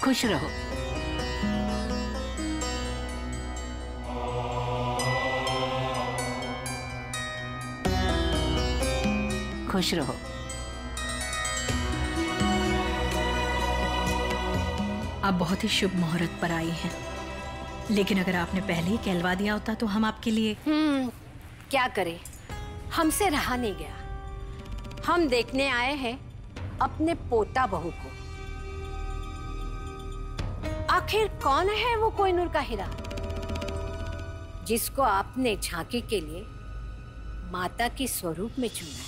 खुश रहो। खुश रहो। आप बहुत ही शुभ मुहूर्त पर आई हैं, लेकिन अगर आपने पहले ही कहलवा दिया होता तो हम आपके लिए। क्या करें, हमसे रहा नहीं गया। हम देखने आए हैं अपने पोता बहू को। आखिर कौन है वो कोहिनूर का हीरा जिसको आपने झांकी के लिए माता के स्वरूप में चुना है?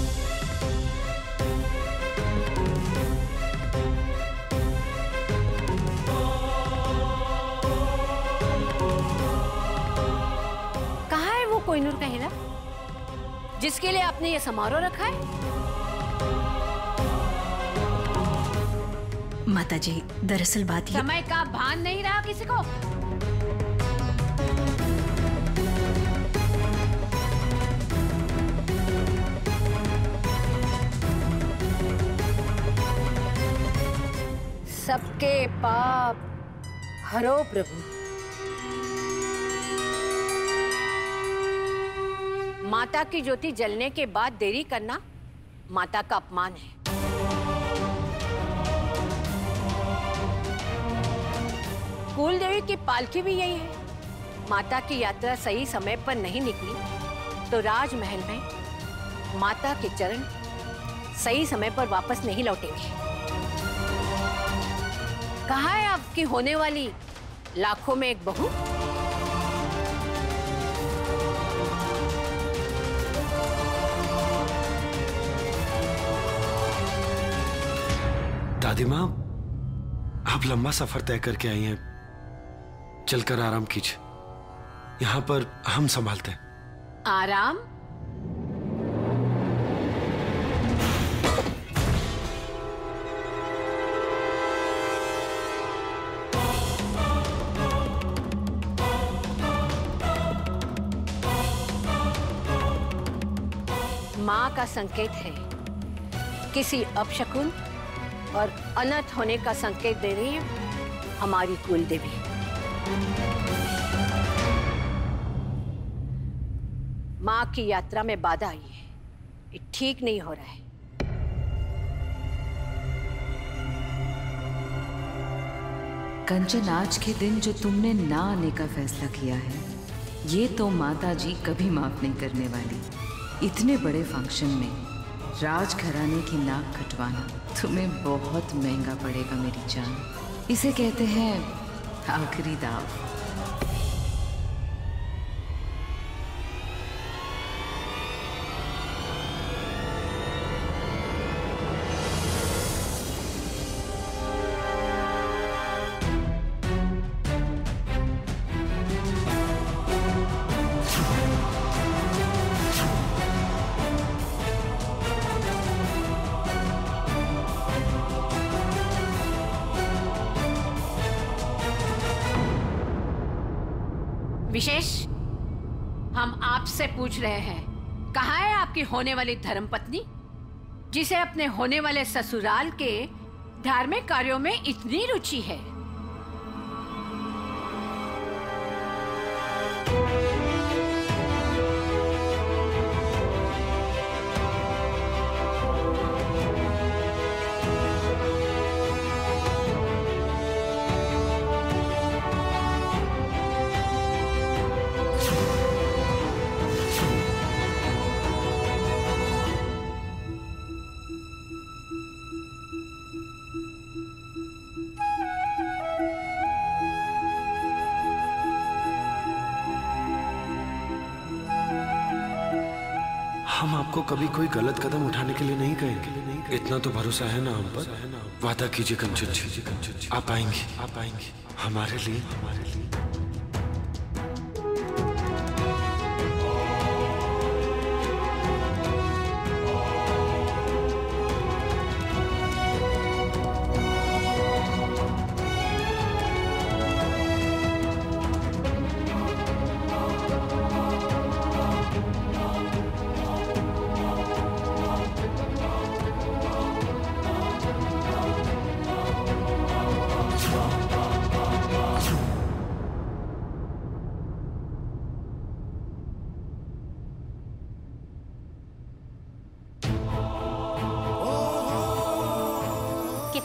कहाँ है वो कोहिनूर का हीरा जिसके लिए आपने ये समारोह रखा है? माता जी, दरअसल बात ये। समय का भान नहीं रहा किसी को? सबके पाप हरो प्रभु। माता की ज्योति जलने के बाद देरी करना माता का अपमान है। कुल देवी की पालकी भी यही है। माता की यात्रा सही समय पर नहीं निकली तो राजमहल में माता के चरण सही समय पर वापस नहीं लौटेंगे। कहाँ है आपकी होने वाली लाखों में एक बहू? दादी माँ, आप लंबा सफर तय करके आई हैं, चलकर आराम कीजिए। यहाँ पर हम संभालते हैं। आराम? माँ का संकेत है किसी अपशकुन और अनर्थ होने का संकेत दे रही है हमारी कुल देवी। माँ की यात्रा में बाधा आई है, ये ठीक नहीं हो रहा है। कंचन, आज के दिन जो तुमने ना आने का फैसला किया है, ये तो माता जी कभी माफ नहीं करने वाली। इतने बड़े फंक्शन में राजघराने की नाक कटवाना तुम्हें बहुत महंगा पड़ेगा मेरी जान। इसे कहते हैं आखिरी दाव। विशेष, हम आपसे पूछ रहे हैं, कहाँ है आपकी होने वाली धर्मपत्नी जिसे अपने होने वाले ससुराल के धार्मिक कार्यों में इतनी रुचि है? हम आपको कभी कोई गलत कदम उठाने के लिए नहीं कहेंगे। इतना तो भरोसा है ना हम पर? वादा कीजिए कंचन जी, आप आएंगे हमारे लिए।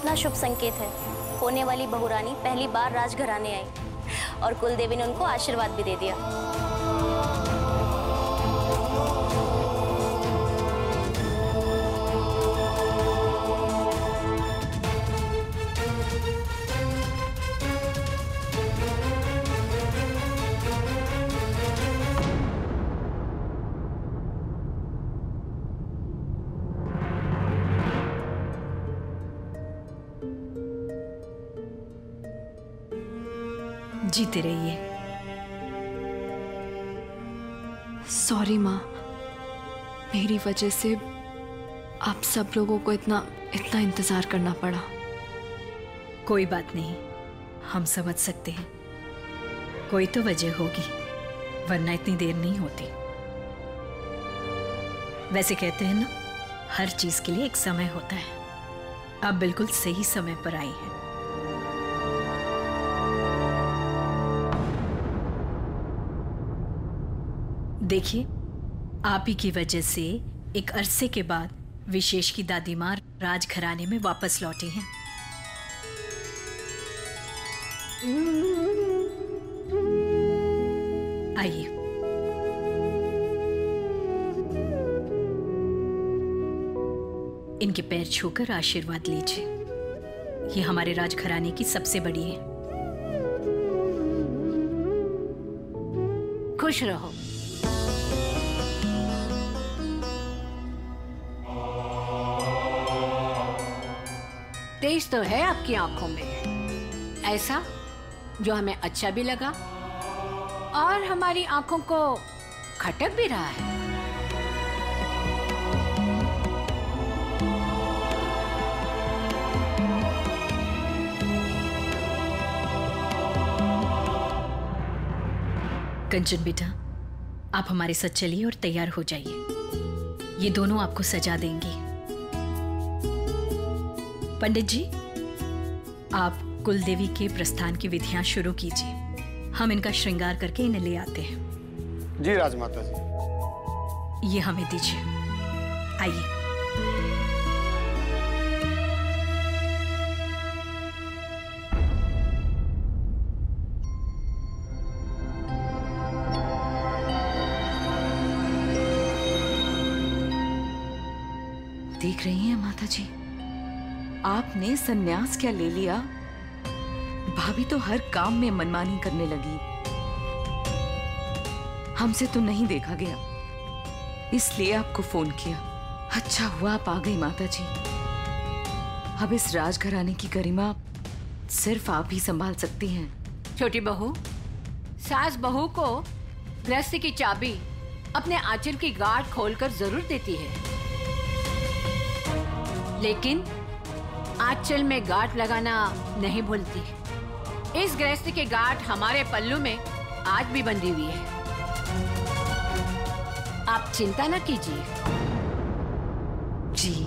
कितना शुभ संकेत है। होने वाली बहुरानी पहली बार राजघराने आई और कुलदेवी ने उनको आशीर्वाद भी दे दिया। जीते रहिए। सॉरी माँ, मेरी वजह से आप सब लोगों को इतना इंतजार करना पड़ा। कोई बात नहीं, हम समझ सकते हैं। कोई तो वजह होगी, वरना इतनी देर नहीं होती। वैसे कहते हैं ना, हर चीज के लिए एक समय होता है। आप बिल्कुल सही समय पर आई हैं। देखिए, आप ही की वजह से एक अरसे के बाद विशेष की दादी माँ राजघराने में वापस लौटी हैं। आइए। इनके पैर छूकर आशीर्वाद लीजिए। ये हमारे राजघराने की सबसे बड़ी है। खुश रहो। तेज तो है आपकी आंखों में, ऐसा जो हमें अच्छा भी लगा और हमारी आंखों को खटक भी रहा है। कंचन बेटा, आप हमारे साथ चलिए और तैयार हो जाइए। ये दोनों आपको सजा देंगी। पंडित जी, आप कुलदेवी के प्रस्थान की विधियां शुरू कीजिए। हम इनका श्रृंगार करके इन्हें ले आते हैं। जी राजमाता जी। ये हमें दीजिए। आइए। देख रही हैं माता जी, आपने सन्यास क्या ले लिया। भाभी तो हर काम में मनमानी करने लगी। हमसे तो नहीं देखा गया, इसलिए आपको फोन किया। अच्छा हुआ आप आ गई माता जी। अब इस राजघराने की गरिमा सिर्फ आप ही संभाल सकती हैं। छोटी बहू, सास बहू को गृहस्थी की चाबी अपने आंचल की गांठ खोलकर जरूर देती है, लेकिन आंचल में गांठ लगाना नहीं भूलती। इस गृहस्थी की गांठ हमारे पल्लू में आज भी बंधी हुई है। आप चिंता न कीजिए। जी।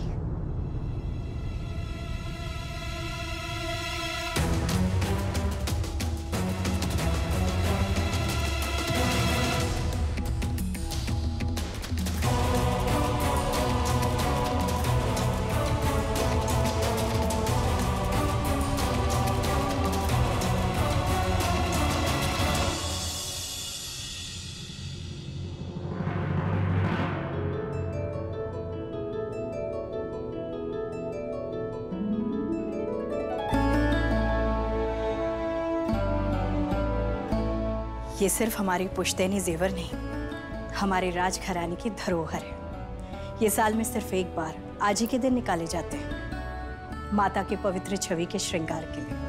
ये सिर्फ हमारी पुश्तैनी जेवर नहीं, हमारे राजघराने की धरोहर है। ये साल में सिर्फ एक बार आज ही के दिन निकाले जाते हैं, माता के पवित्र छवि के श्रृंगार के लिए।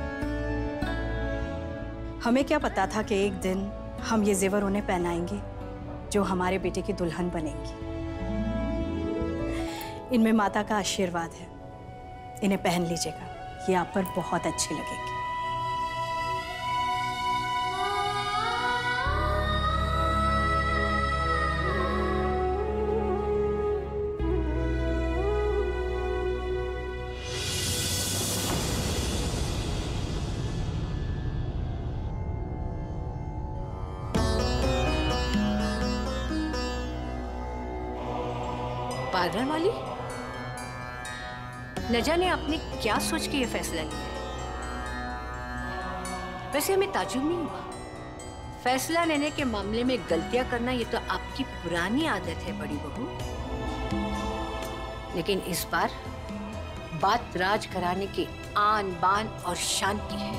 हमें क्या पता था कि एक दिन हम ये जेवर उन्हें पहनाएंगे जो हमारे बेटे की दुल्हन बनेंगी। इनमें माता का आशीर्वाद है, इन्हें पहन लीजिएगा, ये आप पर बहुत अच्छी लगेगी। पार्लर वाली, न जाने आपने क्या सोच के ये फैसला लिया है। वैसे हमें ताज्जुब नहीं हुआ। फैसला लेने के मामले में गलतियां करना ये तो आपकी पुरानी आदत है बड़ी बहू। लेकिन इस बार बात राजघराने की आन बान और शान की है।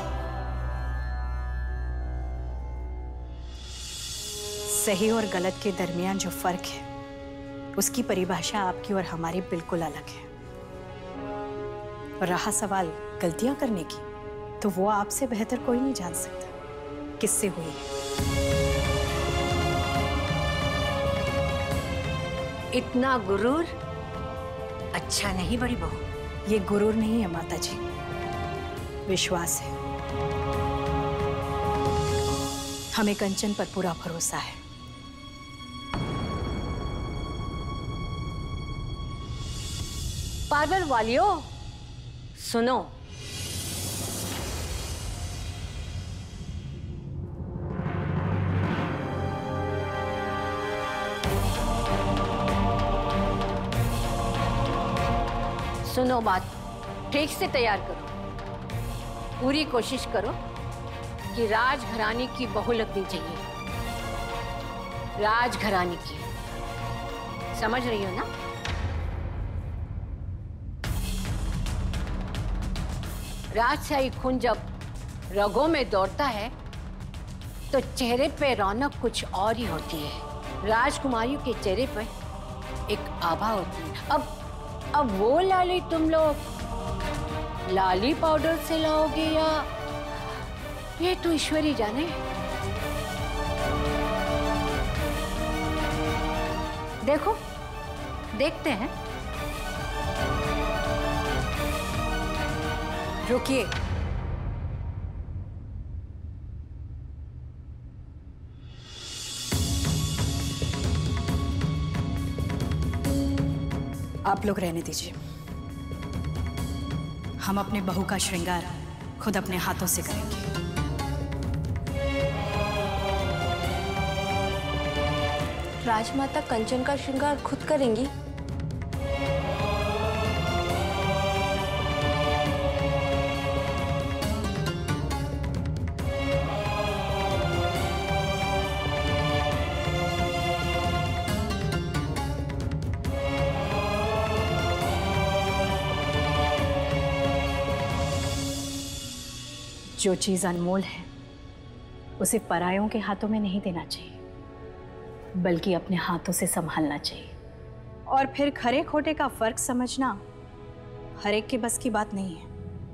सही और गलत के दरमियान जो फर्क है उसकी परिभाषा आपकी और हमारी बिल्कुल अलग है। रहा सवाल गलतियां करने की, तो वो आपसे बेहतर कोई नहीं जान सकता किससे हुई है। इतना गुरूर अच्छा नहीं बड़ी बहू। ये गुरूर नहीं है माता जी, विश्वास है। हमें कंचन पर पूरा भरोसा है। पार्लर वालियों सुनो, सुनो बात ठीक से तैयार करो। पूरी कोशिश करो कि राजघराने की बहू लगनी चाहिए। राजघराने की, समझ रही हो ना? राजशाही खून जब रगों में दौड़ता है तो चेहरे पे रौनक कुछ और ही होती है। राजकुमारियों के चेहरे पर एक आभा होती है। अब वो लाली तुम लोग लाली पाउडर से लाओगे या ये तो ईश्वरी जाने। देखो, देखते हैं। रुकिए, आप लोग रहने दीजिए। हम अपने बहू का श्रृंगार खुद अपने हाथों से करेंगे। राजमाता कंचन का श्रृंगार खुद करेंगी? जो चीज अनमोल है उसे परायों के हाथों में नहीं देना चाहिए, बल्कि अपने हाथों से संभालना चाहिए। और फिर खरे खोटे का फर्क समझना हर एक के बस की बात नहीं है।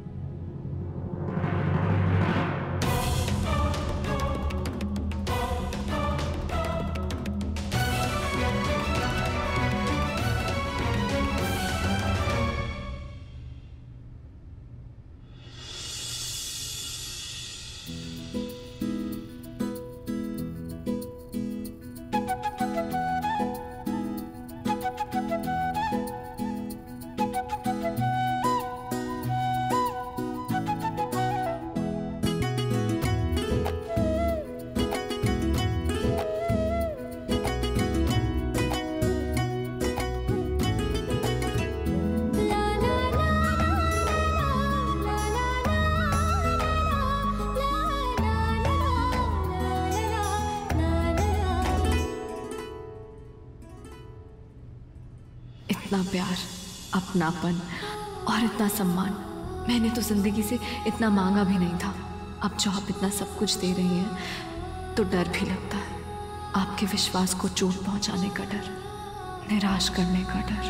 इतना प्यार, अपनापन और इतना सम्मान मैंने तो जिंदगी से इतना मांगा भी नहीं था। अब जो आप इतना सब कुछ दे रही हैं तो डर भी लगता है। आपके विश्वास को चोट पहुंचाने का डर, निराश करने का डर।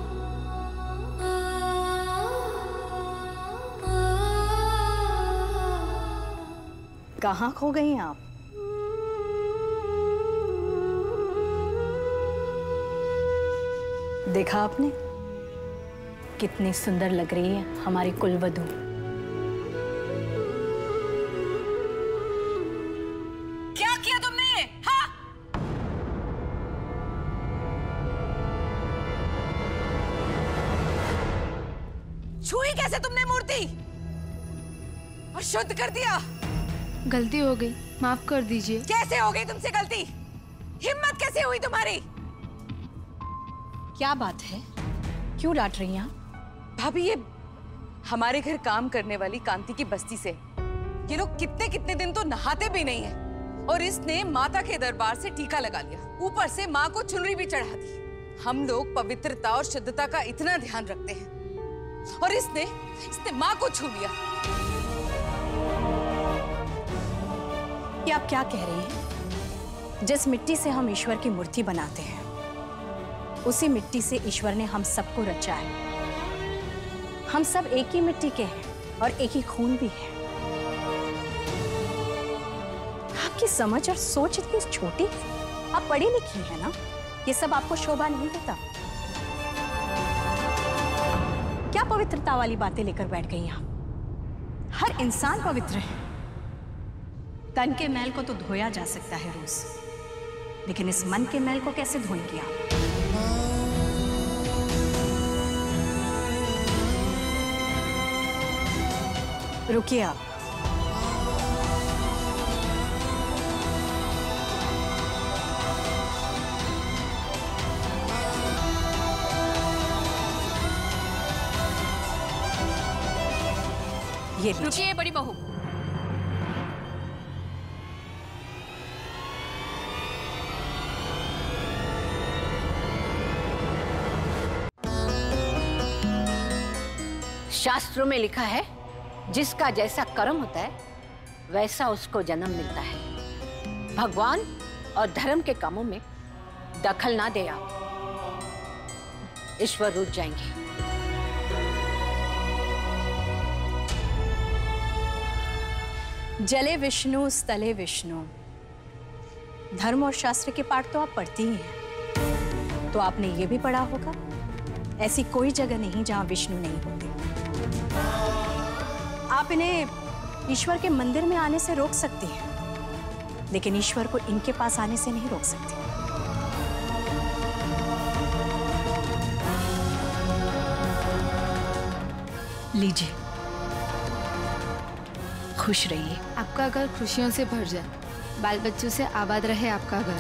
कहाँ खो गई आप? देखा आपने कितनी सुंदर लग रही है हमारी कुलवधू। क्या किया तुमने? हाँ? छुई कैसे तुमने मूर्ति और शुद्ध कर दिया? गलती हो गई, माफ कर दीजिए। कैसे हो गई तुमसे गलती? हिम्मत कैसे हुई तुम्हारी? क्या बात है, क्यों डांट रही हैं आप? भाभी, ये हमारे घर काम करने वाली कांति की बस्ती से ये लोग कितने कितने दिन तो नहाते भी नहीं है, और इसने माता के दरबार से टीका लगा लिया, ऊपर से माँ को चुनरी भी चढ़ा दी। हम लोग पवित्रता और शुद्धता का इतना ध्यान रखते हैं, और इसने माँ को छू लिया। ये आप क्या कह रही हैं? जिस मिट्टी से हम ईश्वर की मूर्ति बनाते हैं, उसी मिट्टी से ईश्वर ने हम सबको रचा है। हम सब एक ही मिट्टी के हैं और एक ही खून भी है। आपकी समझ और सोच इतनी छोटी, आप पढ़ी लिखी है ना, ये सब आपको शोभा नहीं देता। क्या पवित्रता वाली बातें लेकर बैठ गई आप? हर इंसान पवित्र है। तन के मैल को तो धोया जा सकता है रोज, लेकिन इस मन के मैल को कैसे धोएंगे आप? रुकिए आप। ये रुकिए बड़ी बहू। शास्त्रों में लिखा है, जिसका जैसा कर्म होता है वैसा उसको जन्म मिलता है। भगवान और धर्म के कामों में दखल ना दे आप, ईश्वर रुक जाएंगे। जले विष्णु स्थले विष्णु, धर्म और शास्त्र के पाठ तो आप पढ़ती ही हैं, तो आपने ये भी पढ़ा होगा, ऐसी कोई जगह नहीं जहां विष्णु नहीं होते। आप इन्हें ईश्वर के मंदिर में आने से रोक सकती हैं, लेकिन ईश्वर को इनके पास आने से नहीं रोक सकती। लीजिए, खुश रहिए। आपका घर खुशियों से भर जाए, बाल बच्चों से आबाद रहे आपका घर।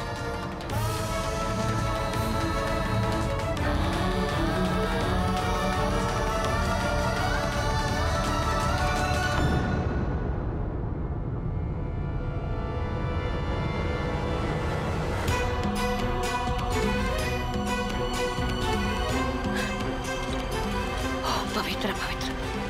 पवित्र पवित्र।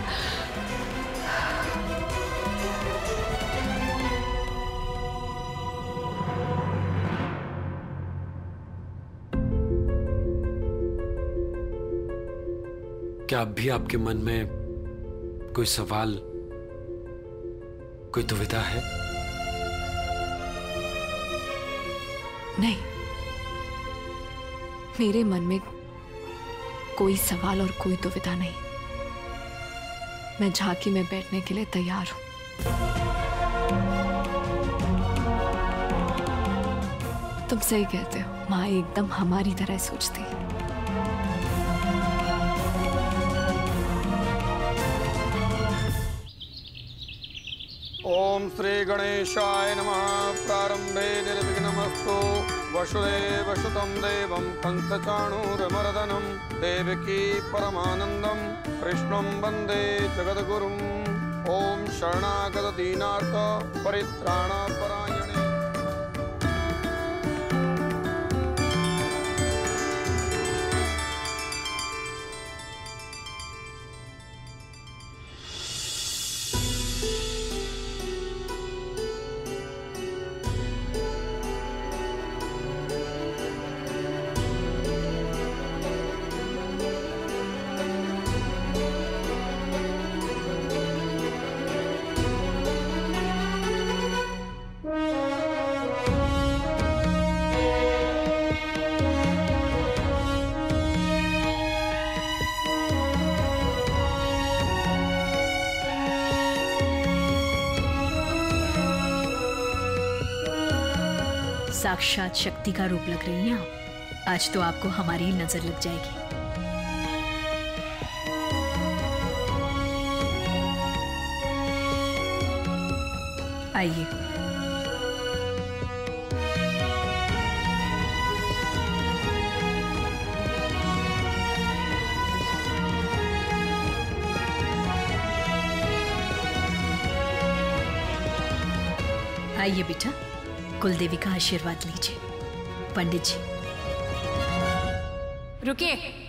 क्या अब भी आपके मन में कोई सवाल, कोई दुविधा है? नहीं, मेरे मन में कोई सवाल और कोई दुविधा नहीं। मैं झांकी में बैठने के लिए तैयार हूं। तुम सही कहते हो, माँ एकदम हमारी तरह सोचती है। ओम श्री गणेशाय नमः। प्रारंभे निर्विघ्नमस्तु। वसुदेवसुतं देवं कंसचाणूरमर्दनं देवकी परमानन्दं कृष्णं वन्दे जगद्गुरुम्। ओम शरणागत दीनार्थ परित्राणपरायणे। साक्षात शक्ति का रूप लग रही हैं आप। आज तो आपको हमारी नजर लग जाएगी। आइए। आइए बेटा, कुलदेवी का आशीर्वाद लीजिए। पंडित जी। रुकिए।